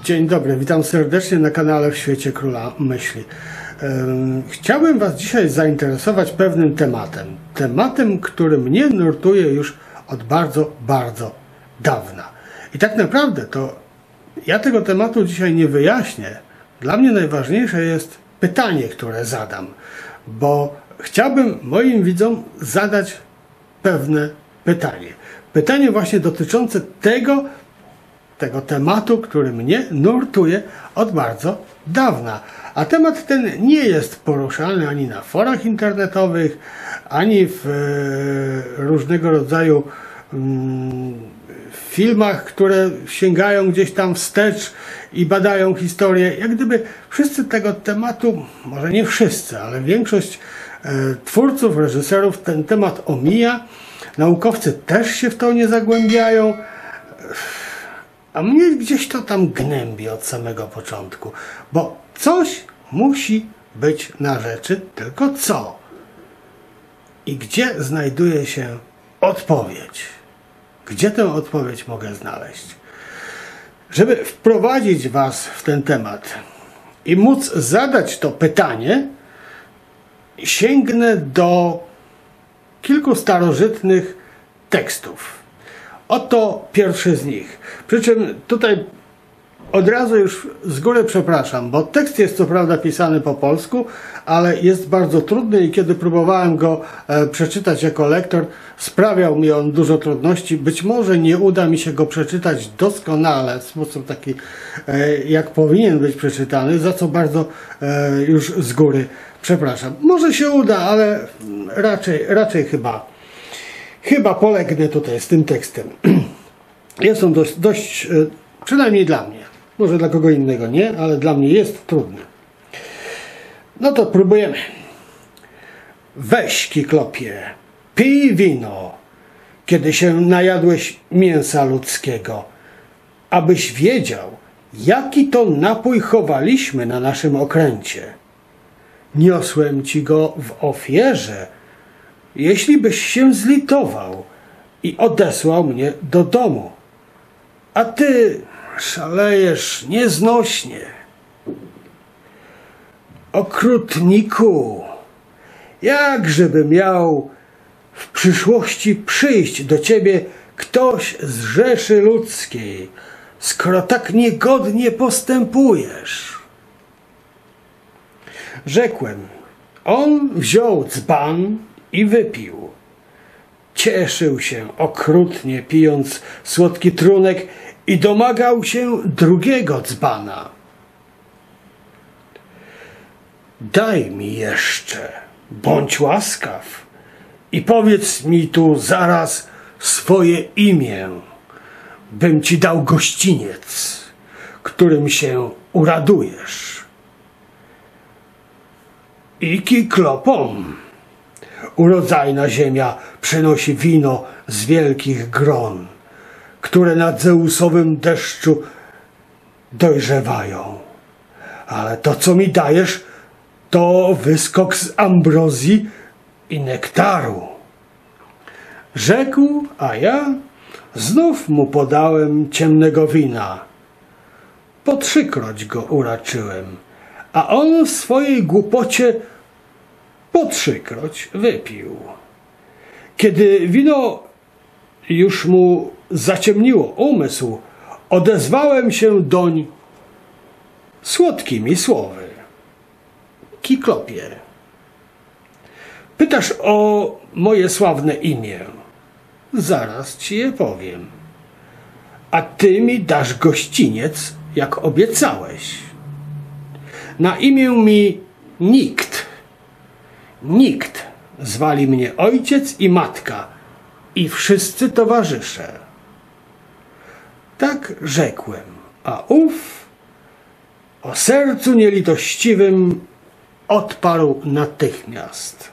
Dzień dobry, witam serdecznie na kanale W Świecie Króla Myśli. Chciałbym Was dzisiaj zainteresować pewnym tematem. Tematem, który mnie nurtuje już od bardzo, bardzo dawna. I tak naprawdę to ja tego tematu dzisiaj nie wyjaśnię. Dla mnie najważniejsze jest pytanie, które zadam. Bo chciałbym moim widzom zadać pewne pytanie. Pytanie właśnie dotyczące tego tematu, który mnie nurtuje od bardzo dawna. A temat ten nie jest poruszany ani na forach internetowych, ani w różnego rodzaju filmach, które sięgają gdzieś tam wstecz i badają historię. Jak gdyby wszyscy tego tematu, może nie wszyscy, ale większość twórców, reżyserów ten temat omija. Naukowcy też się w to nie zagłębiają. A mnie gdzieś to tam gnębi od samego początku, bo coś musi być na rzeczy, tylko co? I gdzie znajduje się odpowiedź? Gdzie tę odpowiedź mogę znaleźć? Żeby wprowadzić Was w ten temat i móc zadać to pytanie, sięgnę do kilku starożytnych tekstów. Oto pierwszy z nich. Przy czym tutaj od razu już z góry przepraszam, bo tekst jest co prawda pisany po polsku, ale jest bardzo trudny i kiedy próbowałem go przeczytać jako lektor, sprawiał mi on dużo trudności. Być może nie uda mi się go przeczytać doskonale, w sposób taki, jak powinien być przeczytany, za co bardzo już z góry przepraszam. Może się uda, ale raczej chyba polegnę tutaj z tym tekstem. Jest on dość, przynajmniej dla mnie, może dla kogo innego nie, ale dla mnie jest trudny. No to próbujemy. Weź, Kiklopie, pij wino, kiedy się najadłeś mięsa ludzkiego, abyś wiedział, jaki to napój chowaliśmy na naszym okręcie. Niosłem ci go w ofierze, jeśli byś się zlitował i odesłał mnie do domu. A ty szalejesz nieznośnie. Okrutniku, jakżeby miał w przyszłości przyjść do ciebie ktoś z rzeszy ludzkiej, skoro tak niegodnie postępujesz? Rzekłem, on wziął dzban i wypił. Cieszył się okrutnie, pijąc słodki trunek i domagał się drugiego dzbana. Daj mi jeszcze, bądź łaskaw i powiedz mi tu zaraz swoje imię, bym ci dał gościniec, którym się uradujesz. I Kiklopom, urodzajna ziemia przynosi wino z wielkich gron, które na Zeusowym deszczu dojrzewają. Ale to, co mi dajesz, to wyskok z ambrozji i nektaru. Rzekł, a ja znów mu podałem ciemnego wina. Po 3-kroć go uraczyłem, a on w swojej głupocie po 3-kroć wypił. Kiedy wino już mu zaciemniło umysł, odezwałem się doń słodkimi słowy. Kiklopie, pytasz o moje sławne imię. Zaraz ci je powiem. A ty mi dasz gościniec, jak obiecałeś. Na imię mi Nikt. Nikt zwali mnie ojciec i matka i wszyscy towarzysze. Tak rzekłem, a ów o sercu nielitościwym odparł natychmiast.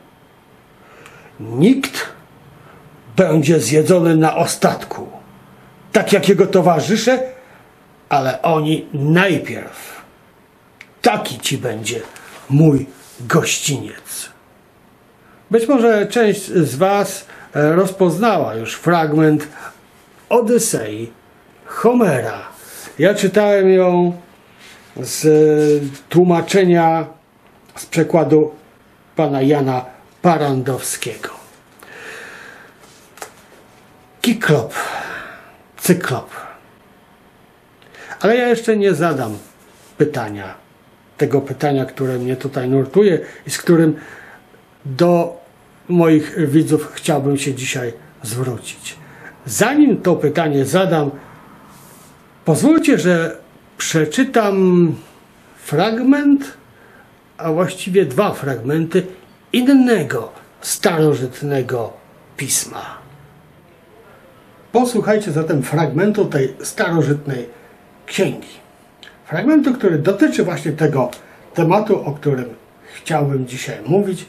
Nikt będzie zjedzony na ostatku, tak jak jego towarzysze, ale oni najpierw. Taki ci będzie mój gościniec. Być może część z Was rozpoznała już fragment Odysei Homera, Ja czytałem ją z tłumaczenia, z przekładu pana Jana Parandowskiego. Kiklop, cyklop. Ale ja jeszcze nie zadam pytania, tego pytania, które mnie tutaj nurtuje i z którym do moich widzów chciałbym się dzisiaj zwrócić. Zanim to pytanie zadam, pozwólcie, że przeczytam fragment, a właściwie dwa fragmenty innego starożytnego pisma. Posłuchajcie zatem fragmentu tej starożytnej księgi. Fragmentu, który dotyczy właśnie tego tematu, o którym chciałbym dzisiaj mówić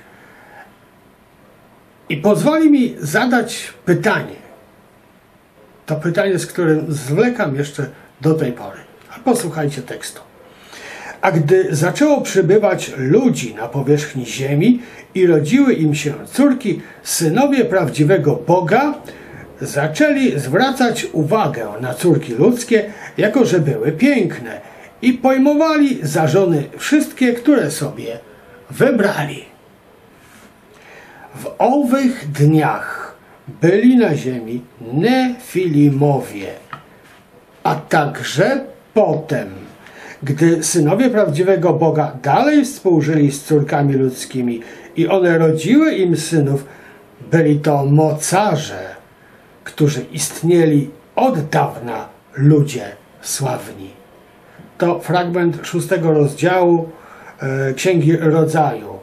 i pozwoli mi zadać pytanie. To pytanie, z którym zwlekam jeszcze do tej pory. A posłuchajcie tekstu. A gdy zaczęło przybywać ludzi na powierzchni ziemi i rodziły im się córki, synowie prawdziwego Boga zaczęli zwracać uwagę na córki ludzkie, jako że były piękne i pojmowali za żony wszystkie, które sobie wybrali. W owych dniach byli na ziemi Nefilimowie, a także potem, gdy synowie prawdziwego Boga dalej współżyli z córkami ludzkimi i one rodziły im synów, byli to mocarze, którzy istnieli od dawna ludzie sławni. To fragment 6 rozdziału Księgi Rodzaju.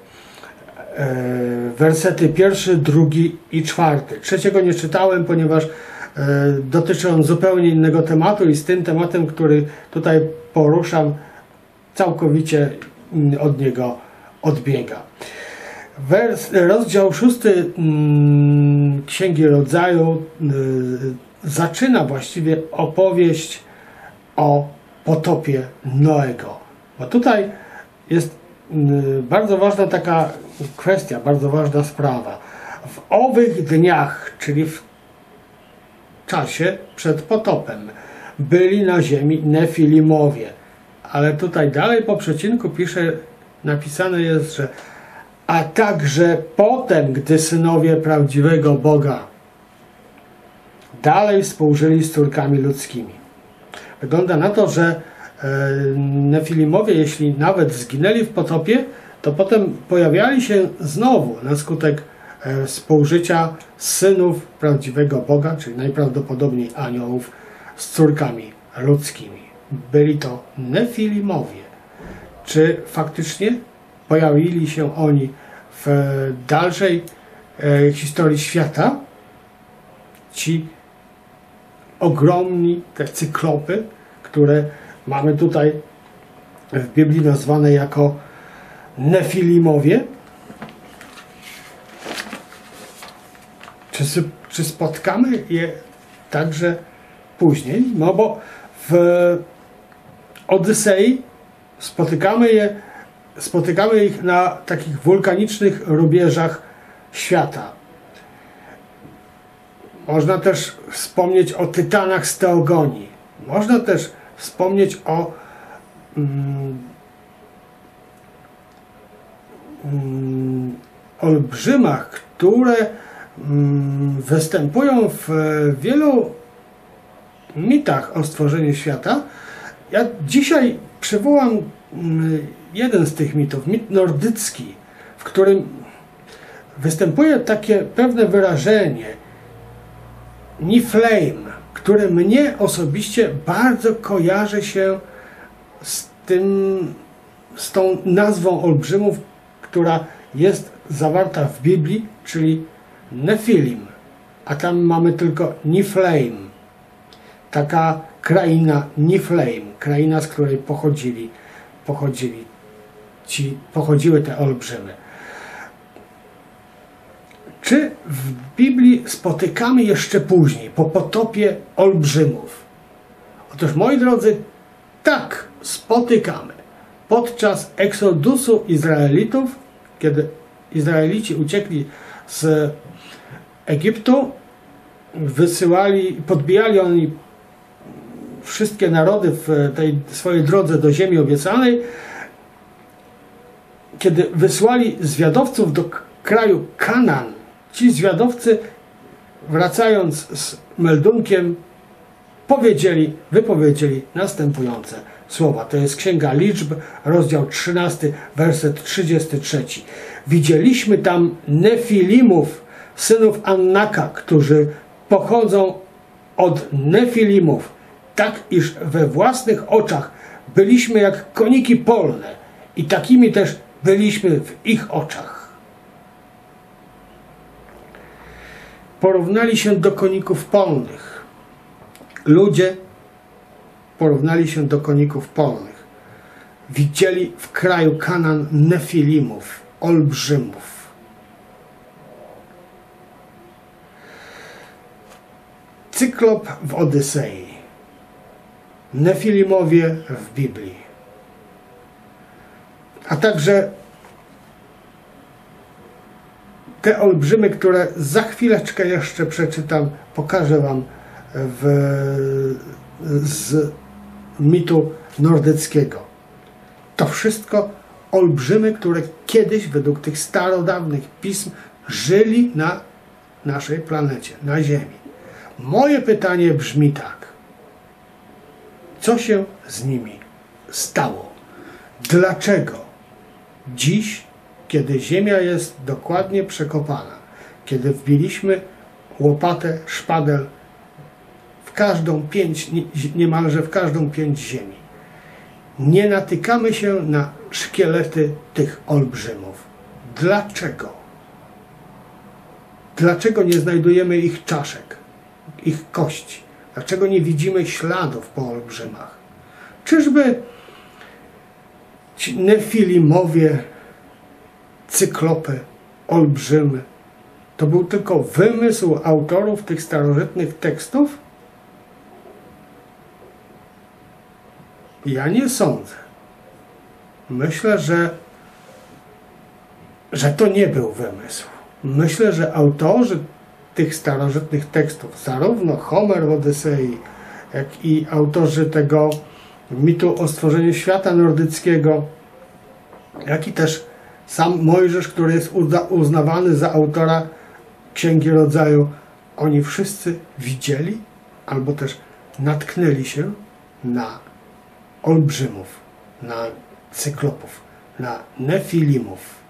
Wersety 1, 2 i 4. Trzeciego nie czytałem, ponieważ dotyczy on zupełnie innego tematu i z tym tematem, który tutaj poruszam, całkowicie od niego odbiega. Rozdział 6 Księgi Rodzaju zaczyna właściwie opowieść o potopie Noego. Bo tutaj jest bardzo ważna taka kwestia, bardzo ważna sprawa. W owych dniach, czyli w czasie przed potopem, byli na ziemi Nefilimowie. Ale tutaj dalej po przecinku napisane jest, że a także potem, gdy synowie prawdziwego Boga dalej współżyli z córkami ludzkimi. Wygląda na to, że Nefilimowie, jeśli nawet zginęli w potopie, to potem pojawiali się znowu na skutek współżycia synów prawdziwego Boga, czyli najprawdopodobniej aniołów, z córkami ludzkimi. Byli to Nefilimowie. Czy faktycznie pojawili się oni w dalszej historii świata? Ci ogromni, te cyklopy, które mamy tutaj w Biblii nazwane jako Nefilimowie? Czy spotkamy je także później? No bo w Odysei spotykamy ich na takich wulkanicznych rubieżach świata. Można też wspomnieć o tytanach z Teogonii. Można też wspomnieć o olbrzymach, które występują w wielu mitach o stworzeniu świata. Ja dzisiaj przywołam jeden z tych mitów, mit nordycki, w którym występuje takie pewne wyrażenie Niflheim, które mnie osobiście bardzo kojarzy się z tą nazwą olbrzymów, która jest zawarta w Biblii, czyli Nefilim, a tam mamy tylko Niflheim. Taka kraina Niflheim, kraina, z której pochodziły te olbrzymy. Czy w Biblii spotykamy jeszcze później, po potopie olbrzymów? Otóż, moi drodzy, tak, spotykamy. Podczas eksodusu Izraelitów, kiedy Izraelici uciekli z Egiptu, podbijali oni wszystkie narody w tej swojej drodze do ziemi obiecanej, kiedy wysłali zwiadowców do kraju Kanaan, ci zwiadowcy, wracając z meldunkiem, wypowiedzieli następujące słowa. To jest Księga Liczb, rozdział 13, werset 33. Widzieliśmy tam Nefilimów, synów Annaka, którzy pochodzą od Nefilimów, tak iż we własnych oczach byliśmy jak koniki polne i takimi też byliśmy w ich oczach. Porównali się do koników polnych. Ludzie porównali się do koników polnych. Widzieli w kraju Kanaan Nefilimów, olbrzymów. Cyklop w Odysei. Nefilimowie w Biblii. A także te olbrzymy, które za chwileczkę jeszcze przeczytam, pokażę wam z mitu nordyckiego. To wszystko olbrzymy, które kiedyś według tych starodawnych pism żyli na naszej planecie, na Ziemi. Moje pytanie brzmi tak. Co się z nimi stało? Dlaczego dziś, kiedy Ziemia jest dokładnie przekopana, kiedy wbiliśmy łopatę, szpadel w każdą pięć, niemalże w każdą pięć ziemi, nie natykamy się na szkielety tych olbrzymów? Dlaczego? Dlaczego nie znajdujemy ich czaszek, ich kości? Dlaczego nie widzimy śladów po olbrzymach? Czyżby ci Nefilimowie, cyklopy, olbrzymy, to był tylko wymysł autorów tych starożytnych tekstów? Ja nie sądzę. Myślę, że to nie był wymysł. Myślę, że autorzy tych starożytnych tekstów, zarówno Homer w Odysei, jak i autorzy tego mitu o stworzeniu świata nordyckiego, jak i też sam Mojżesz, który jest uznawany za autora Księgi Rodzaju, oni wszyscy widzieli albo też natknęli się na olbrzymów, na cyklopów, na nefilimów.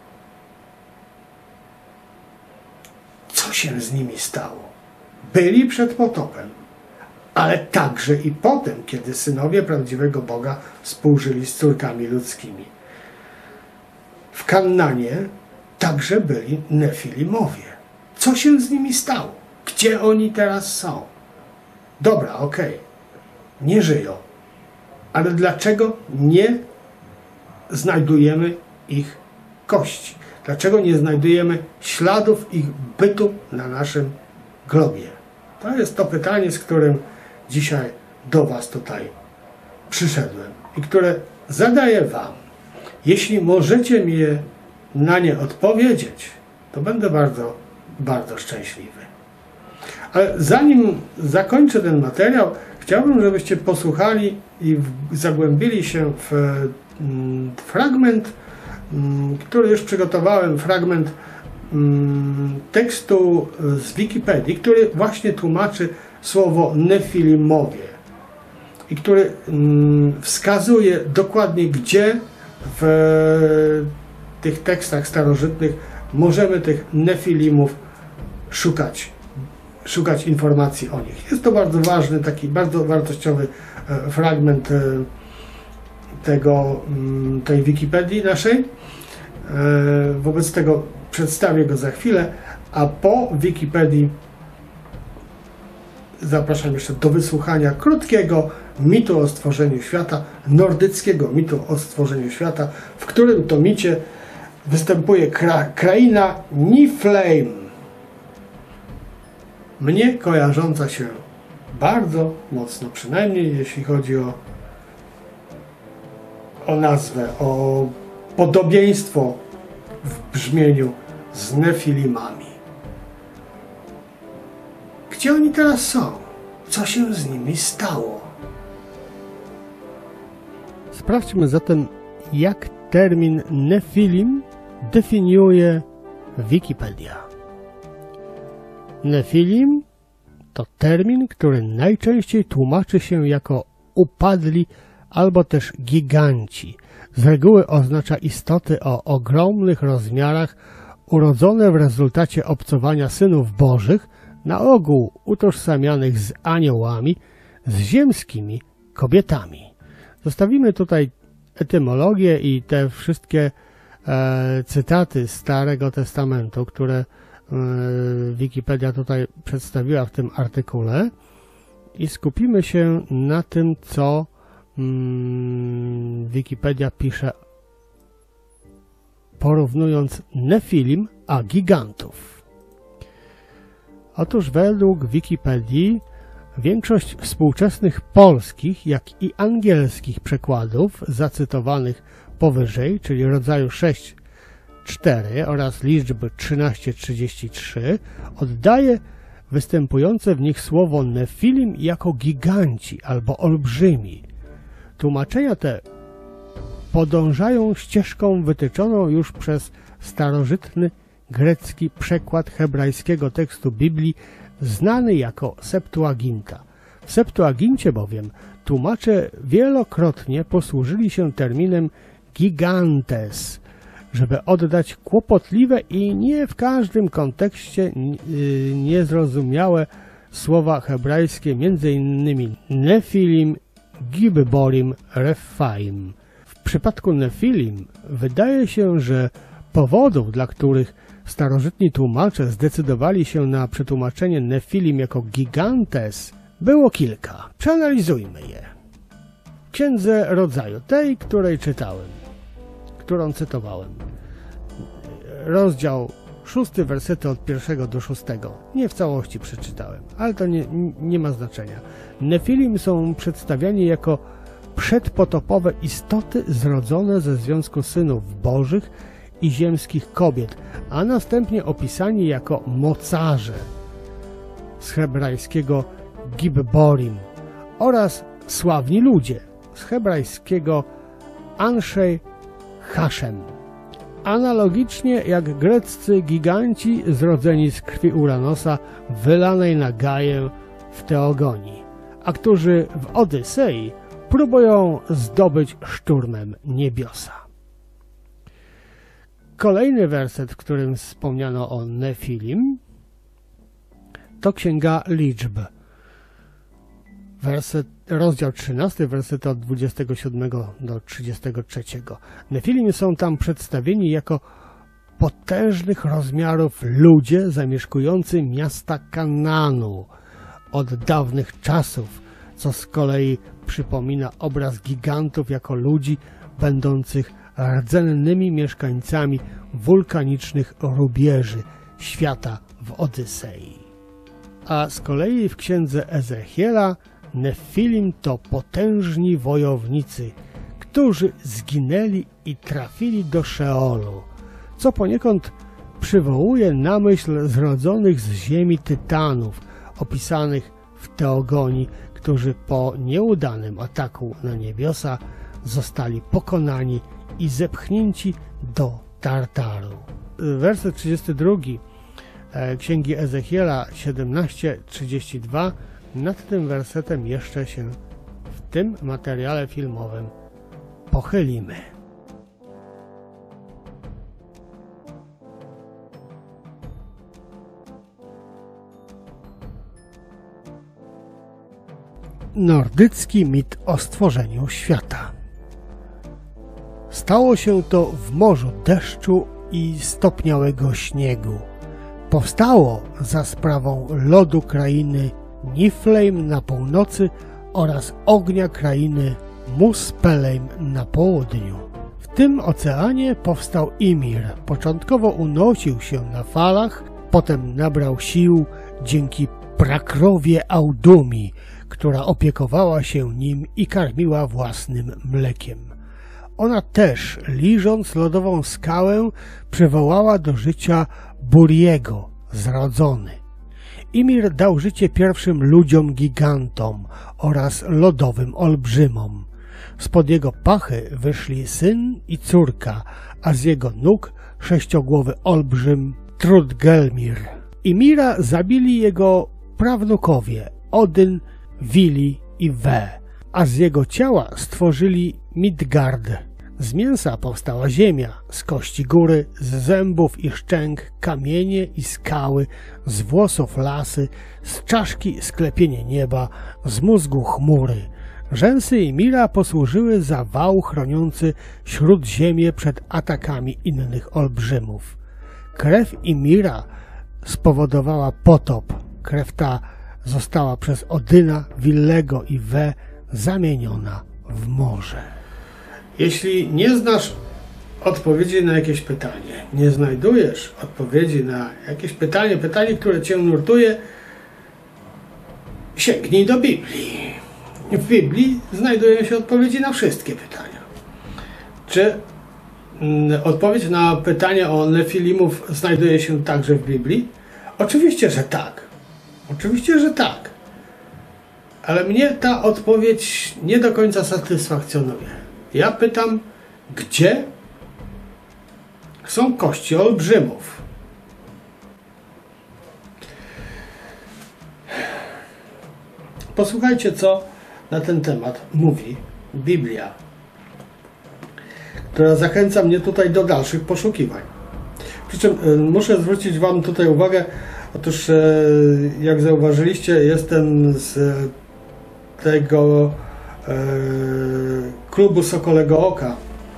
Co się z nimi stało? Byli przed potopem, ale także i potem, kiedy synowie prawdziwego Boga współżyli z córkami ludzkimi. W Kanaanie także byli Nefilimowie. Co się z nimi stało? Gdzie oni teraz są? Dobra, okej, nie żyją. Ale dlaczego nie znajdujemy ich kości? Dlaczego nie znajdujemy śladów ich bytu na naszym globie? To jest to pytanie, z którym dzisiaj do was tutaj przyszedłem i które zadaję wam. Jeśli możecie mi na nie odpowiedzieć, to będę bardzo, bardzo szczęśliwy. Ale zanim zakończę ten materiał, chciałbym, żebyście posłuchali i zagłębili się w fragment, który już przygotowałem, fragment tekstu z Wikipedii, który właśnie tłumaczy słowo Nefilimowie i który wskazuje dokładnie, gdzie w tych tekstach starożytnych możemy tych Nefilimów szukać informacji o nich. Jest to bardzo ważny, taki bardzo wartościowy fragment tej Wikipedii naszej. Wobec tego przedstawię go za chwilę, a po Wikipedii zapraszam jeszcze do wysłuchania krótkiego mitu o stworzeniu świata, nordyckiego mitu o stworzeniu świata, w którym to micie występuje kraina Niflheim, mnie kojarząca się bardzo mocno, przynajmniej jeśli chodzi o nazwę, o podobieństwo w brzmieniu z Nefilimami. Gdzie oni teraz są? Co się z nimi stało? Sprawdźmy zatem, jak termin Nefilim definiuje Wikipedia. Nefilim to termin, który najczęściej tłumaczy się jako upadli albo też giganci. Z reguły oznacza istoty o ogromnych rozmiarach urodzone w rezultacie obcowania synów bożych, na ogół utożsamianych z aniołami, z ziemskimi kobietami. Zostawimy tutaj etymologię i te wszystkie cytaty z Starego Testamentu, które Wikipedia tutaj przedstawiła w tym artykule i skupimy się na tym, co Wikipedia pisze, porównując Nefilim a gigantów. Otóż według Wikipedii większość współczesnych polskich, jak i angielskich przekładów zacytowanych powyżej, czyli rodzaju 6.4 oraz liczby 1333, oddaje występujące w nich słowo Nefilim jako giganci albo olbrzymi. Tłumaczenia te podążają ścieżką wytyczoną już przez starożytny grecki przekład hebrajskiego tekstu Biblii znany jako Septuaginta. W Septuagincie bowiem tłumacze wielokrotnie posłużyli się terminem gigantes, żeby oddać kłopotliwe i nie w każdym kontekście niezrozumiałe słowa hebrajskie, m.in. Nefilim, Gibborim, Rephaim. W przypadku Nefilim wydaje się, że powodów, dla których starożytni tłumacze zdecydowali się na przetłumaczenie Nefilim jako gigantes, było kilka. Przeanalizujmy je. W Księdze Rodzaju, tej, której czytałem, którą cytowałem, rozdział 6, wersety od 1 do 6. Nie w całości przeczytałem, ale to nie ma znaczenia. Nefilim są przedstawiani jako przedpotopowe istoty zrodzone ze związku synów bożych i ziemskich kobiet, a następnie opisani jako mocarze z hebrajskiego Gibborim oraz sławni ludzie z hebrajskiego Anshei Hashem. Analogicznie jak greccy giganci zrodzeni z krwi Uranosa wylanej na Gaję w Teogonii, a którzy w Odysei próbują zdobyć szturmem niebiosa. Kolejny werset, w którym wspomniano o Nefilim, to Księga Liczb. Rozdział 13, wersety od 27 do 33. Nefilim są tam przedstawieni jako potężnych rozmiarów ludzie zamieszkujący miasta Kanaanu od dawnych czasów, co z kolei przypomina obraz gigantów jako ludzi będących rdzennymi mieszkańcami wulkanicznych rubieży świata w Odysei. A z kolei w księdze Ezechiela Nefilim to potężni wojownicy, którzy zginęli i trafili do Szeolu, co poniekąd przywołuje na myśl zrodzonych z ziemi tytanów opisanych w Teogonii, którzy po nieudanym ataku na niebiosa zostali pokonani i zepchnięci do Tartaru. Werset 32 Księgi Ezechiela 17:32. Nad tym wersetem jeszcze się w tym materiale filmowym pochylimy. Nordycki mit o stworzeniu świata. Stało się to w morzu deszczu i stopniałego śniegu. Powstało za sprawą lodu krainy Niflheim na północy oraz ognia krainy Muspelheim na południu. W tym oceanie powstał Ymir. Początkowo unosił się na falach, potem nabrał sił dzięki prakrowie Audumi, która opiekowała się nim i karmiła własnym mlekiem. Ona też, liżąc lodową skałę, przywołała do życia Buriego, zrodzony. Ymir dał życie pierwszym ludziom gigantom oraz lodowym olbrzymom. Spod jego pachy wyszli syn i córka, a z jego nóg sześciogłowy olbrzym Trudgelmir. Imira zabili jego prawnukowie Odyn, Wili i We, a z jego ciała stworzyli Midgard. Z mięsa powstała ziemia, z kości góry, z zębów i szczęk kamienie i skały, z włosów lasy, z czaszki sklepienie nieba, z mózgu chmury. Rzęsy Imira posłużyły za wał chroniący śródziemię przed atakami innych olbrzymów. Krew Imira spowodowała potop. Krew ta została przez Odyna, Willego i We zamieniona w morze. Jeśli nie znasz odpowiedzi na jakieś pytanie, nie znajdujesz odpowiedzi na jakieś pytanie, które cię nurtuje, sięgnij do Biblii. W Biblii znajdują się odpowiedzi na wszystkie pytania. Czy odpowiedź na pytanie o Nefilimów znajduje się także w Biblii? Oczywiście, że tak. Oczywiście, że tak. Ale mnie ta odpowiedź nie do końca satysfakcjonuje. Ja pytam, gdzie są kości olbrzymów? Posłuchajcie, co na ten temat mówi Biblia, która zachęca mnie tutaj do dalszych poszukiwań. Przy czym muszę zwrócić wam tutaj uwagę, otóż jak zauważyliście, jestem z tego klubu Sokolego Oka.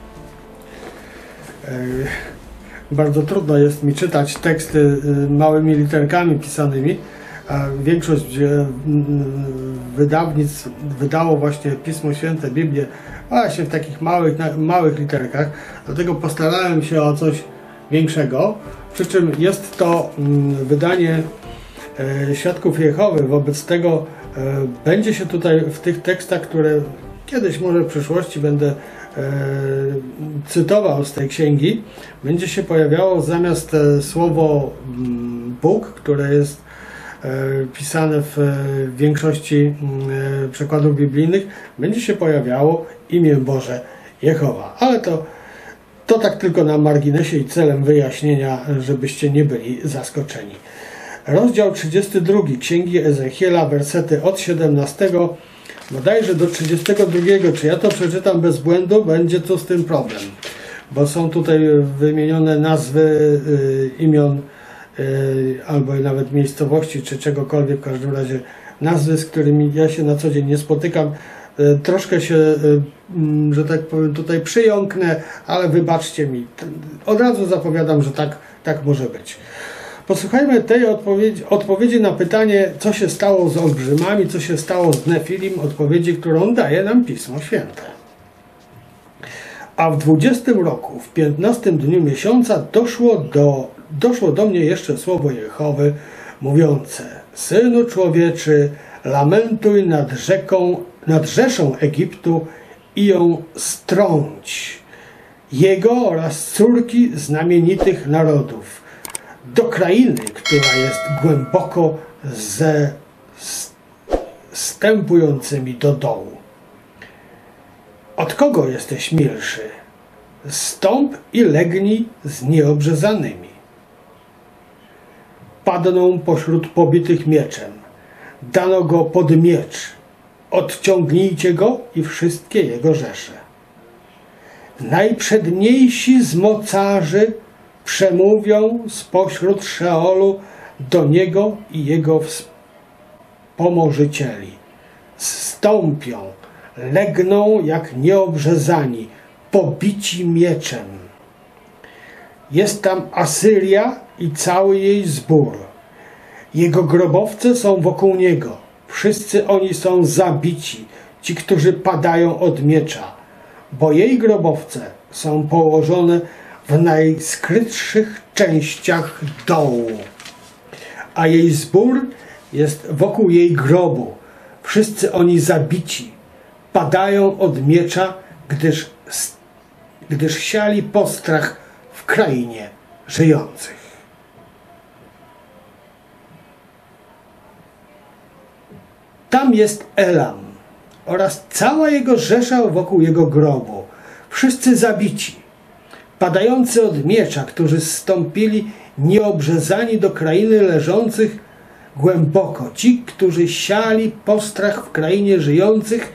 Bardzo trudno jest mi czytać teksty małymi literkami pisanymi, a większość wydawnictw wydało właśnie Pismo Święte, Biblię właśnie w takich małych literkach, dlatego postarałem się o coś większego, przy czym jest to wydanie Świadków Jehowy. Wobec tego będzie się tutaj w tych tekstach, które kiedyś może w przyszłości będę cytował z tej księgi, będzie się pojawiało zamiast słowo Bóg, które jest pisane w większości przekładów biblijnych, będzie się pojawiało imię Boże Jehowa. Ale to tak tylko na marginesie i celem wyjaśnienia, żebyście nie byli zaskoczeni. Rozdział 32 Księgi Ezechiela, wersety od 17 bodajże do 32. Czy ja to przeczytam bez błędu? Będzie tu z tym problem, bo są tutaj wymienione nazwy imion albo nawet miejscowości, czy czegokolwiek, w każdym razie nazwy, z którymi ja się na co dzień nie spotykam. Troszkę się, że tak powiem, tutaj przyjąknę, ale wybaczcie mi. Od razu zapowiadam, że tak może być. Posłuchajmy tej odpowiedzi na pytanie, co się stało z olbrzymami, co się stało z Nefilim, odpowiedzi, którą daje nam Pismo Święte. A w 20 roku, w 15 dniu miesiąca doszło do mnie jeszcze słowo Jehowy mówiące: Synu człowieczy, lamentuj nad rzeszą Egiptu i ją strąć, jego oraz córki znamienitych narodów, do krainy, która jest głęboko ze stępującymi do dołu. Od kogo jesteś milszy? Stąp i legnij z nieobrzezanymi. Padną pośród pobitych mieczem. Dano go pod miecz. Odciągnijcie go i wszystkie jego rzesze. Najprzedniejsi z mocarzy przemówią spośród Szeolu do niego i jego wspomożycieli. Zstąpią, legną jak nieobrzezani, pobici mieczem. Jest tam Asyria i cały jej zbór. Jego grobowce są wokół niego. Wszyscy oni są zabici, ci, którzy padają od miecza, bo jej grobowce są położone w najskrytszych częściach dołu, a jej zbór jest wokół jej grobu. Wszyscy oni zabici, padają od miecza, gdyż siali postrach w krainie żyjących. Tam jest Elam, oraz cała jego rzesza wokół jego grobu. Wszyscy zabici, padający od miecza, którzy zstąpili nieobrzezani do krainy leżących głęboko. Ci, którzy siali postrach w krainie żyjących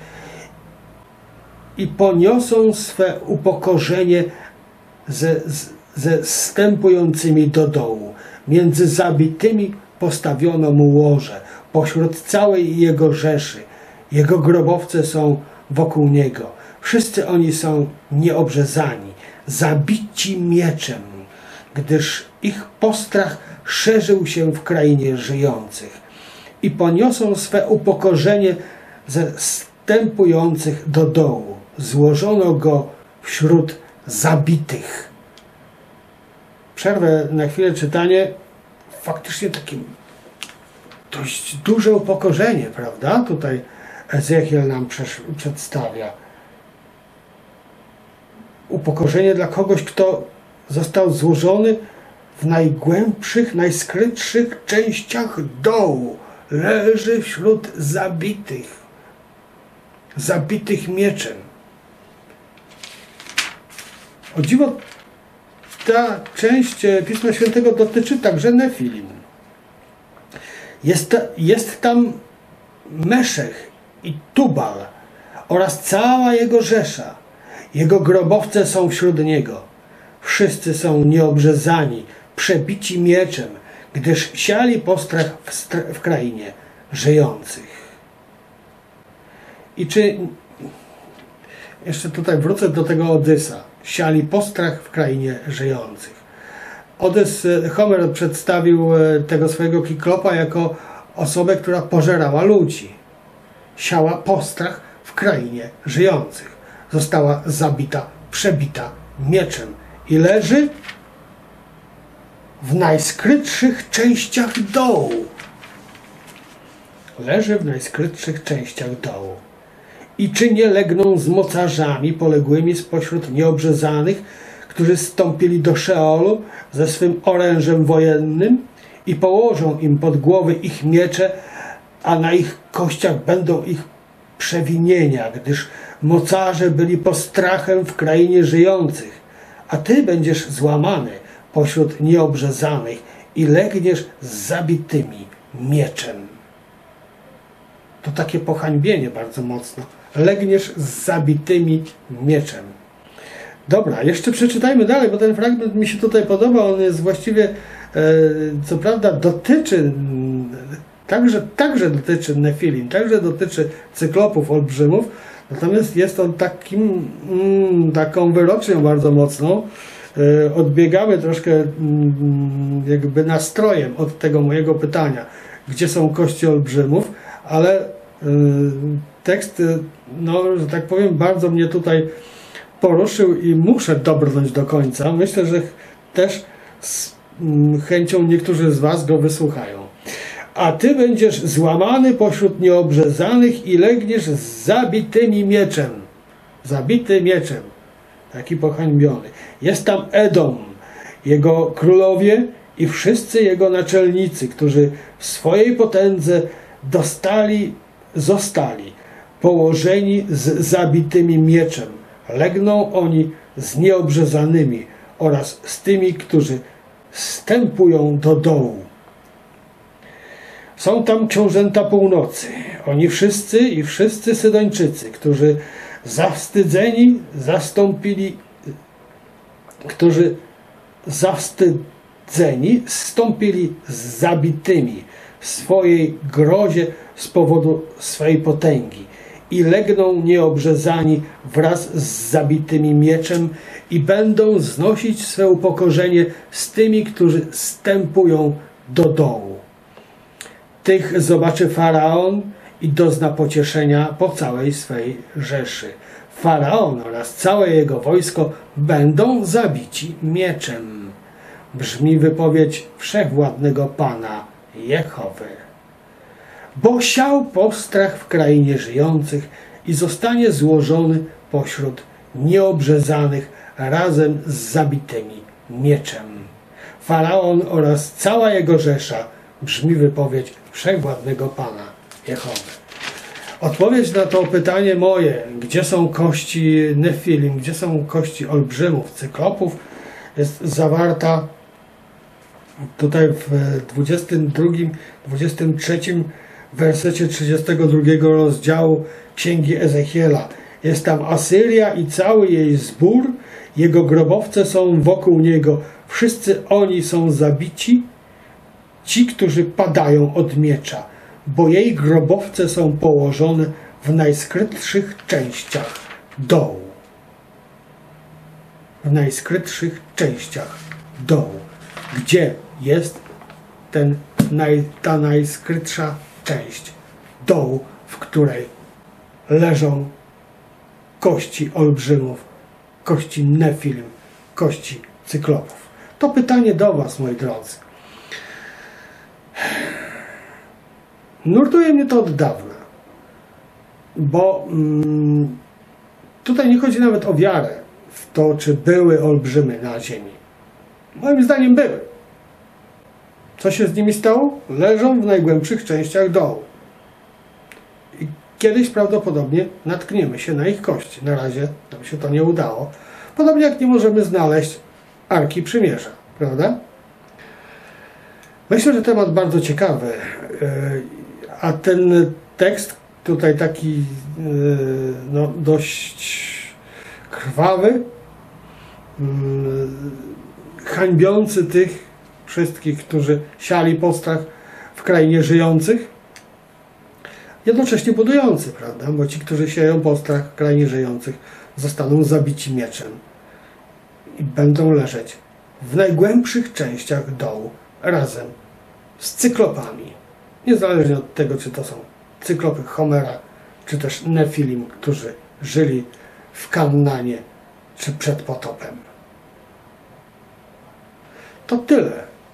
i poniosą swe upokorzenie ze zstępującymi do dołu. Między zabitymi postawiono mu łoże, pośród całej jego rzeszy. Jego grobowce są wokół niego. Wszyscy oni są nieobrzezani, zabici mieczem, gdyż ich postrach szerzył się w krainie żyjących i poniosą swe upokorzenie ze zstępujących do dołu. Złożono go wśród zabitych. Przerwę na chwilę czytanie. Faktycznie takie dość duże upokorzenie, prawda? Tutaj Ezechiel nam przedstawia. Upokorzenie dla kogoś, kto został złożony w najgłębszych, najskrytszych częściach dołu. Leży wśród zabitych. Zabitych mieczem. O dziwo, ta część Pisma Świętego dotyczy także Nefilim. Jest tam Meszech i Tubal oraz cała jego rzesza. Jego grobowce są wśród niego. Wszyscy są nieobrzezani, przebici mieczem, gdyż siali postrach w krainie żyjących. I czy... Jeszcze tutaj wrócę do tego Odysa. Siali postrach w krainie żyjących. Homer przedstawił tego swojego Kiklopa jako osobę, która pożerała ludzi. Siała postrach w krainie żyjących. Została zabita, przebita mieczem i leży w najskrytszych częściach dołu. Leży w najskrytszych częściach dołu. I czy nie legną z mocarzami poległymi spośród nieobrzezanych, którzy zstąpili do Szeolu ze swym orężem wojennym i położą im pod głowy ich miecze, a na ich kościach będą ich przewinienia, gdyż mocarze byli postrachem w krainie żyjących, a ty będziesz złamany pośród nieobrzezanych i legniesz z zabitymi mieczem. To takie pohańbienie bardzo mocno. Legniesz z zabitymi mieczem. Dobra, jeszcze przeczytajmy dalej, bo ten fragment mi się tutaj podoba. On jest właściwie, co prawda, dotyczy, także dotyczy Nefilim, także dotyczy cyklopów, olbrzymów, natomiast jest on taką wyrocznią bardzo mocną. Odbiegamy troszkę jakby nastrojem od tego mojego pytania, gdzie są kości olbrzymów, ale tekst, no, że tak powiem, bardzo mnie tutaj poruszył i muszę dobrnąć do końca. Myślę, że też z chęcią niektórzy z was go wysłuchają. A ty będziesz złamany pośród nieobrzezanych i legniesz z zabitymi mieczem. Zabity mieczem. Taki pohańbiony. Jest tam Edom, jego królowie i wszyscy jego naczelnicy, którzy w swojej potędze zostali położeni z zabitymi mieczem. Legną oni z nieobrzezanymi oraz z tymi, którzy wstępują do dołu. Są tam książęta północy, oni wszyscy i wszyscy Sydończycy, którzy zawstydzeni zstąpili z zabitymi w swojej grozie z powodu swej potęgi i legną nieobrzezani wraz z zabitymi mieczem i będą znosić swe upokorzenie z tymi, którzy zstępują do dołu. Tych zobaczy Faraon i dozna pocieszenia po całej swej rzeszy. Faraon oraz całe jego wojsko będą zabici mieczem. Brzmi wypowiedź wszechwładnego Pana Jehowy. Bo siał postrach w krainie żyjących i zostanie złożony pośród nieobrzezanych razem z zabitymi mieczem. Faraon oraz cała jego rzesza, brzmi wypowiedź wszechwładnego Pana Jehowy. Odpowiedź na to pytanie moje, gdzie są kości Nefilim, gdzie są kości olbrzymów, cyklopów, jest zawarta tutaj w 23 wersecie 32 rozdziału Księgi Ezechiela. Jest tam Asyria i cały jej zbór, jego grobowce są wokół niego. Wszyscy oni są zabici, ci, którzy padają od miecza, bo jej grobowce są położone w najskrytszych częściach dołu. W najskrytszych częściach dołu. Gdzie jest ta najskrytsza część dołu, w której leżą kości olbrzymów, kości Nefilim, kości cyklopów? To pytanie do was, moi drodzy. Nurtuje mnie to od dawna, bo tutaj nie chodzi nawet o wiarę w to, czy były olbrzymy na ziemi. Moim zdaniem były. Co się z nimi stało? Leżą w najgłębszych częściach dołu. I kiedyś prawdopodobnie natkniemy się na ich kości. Na razie nam się to nie udało. Podobnie jak nie możemy znaleźć Arki Przymierza, prawda? Myślę, że temat bardzo ciekawy, a ten tekst tutaj taki no, dość krwawy, hańbiący tych wszystkich, którzy siali postrach w krainie żyjących, jednocześnie budujący, prawda? Bo ci, którzy sieją postrach w krainie żyjących, zostaną zabici mieczem i będą leżeć w najgłębszych częściach dołu razem z cyklopami. Niezależnie od tego, czy to są cyklopy Homera, czy też Nefilim, którzy żyli w Kanaanie, czy przed potopem. To tyle.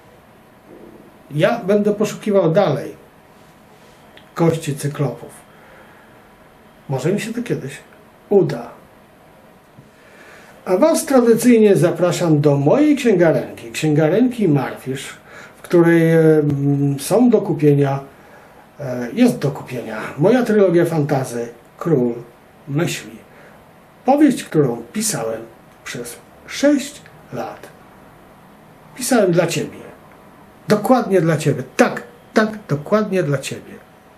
Ja będę poszukiwał dalej kości cyklopów. Może mi się to kiedyś uda. A was tradycyjnie zapraszam do mojej księgarenki, księgarenki Marfisz, w której są do kupienia, jest do kupienia moja trylogia fantasy Król Myśli. Powieść, którą pisałem przez 6 lat. Pisałem dla ciebie. Dokładnie dla ciebie. Tak, dokładnie dla ciebie.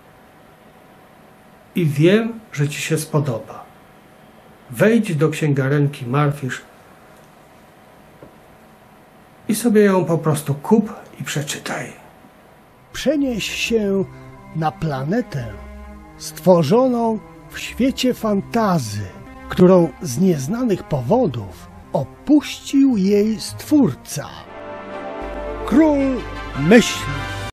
I wiem, że ci się spodoba. Wejdź do księgarenki Marfisz i sobie ją po prostu kup i przeczytaj. Przenieś się na planetę stworzoną w świecie fantazy, którą z nieznanych powodów opuścił jej stwórca. Król Myśli.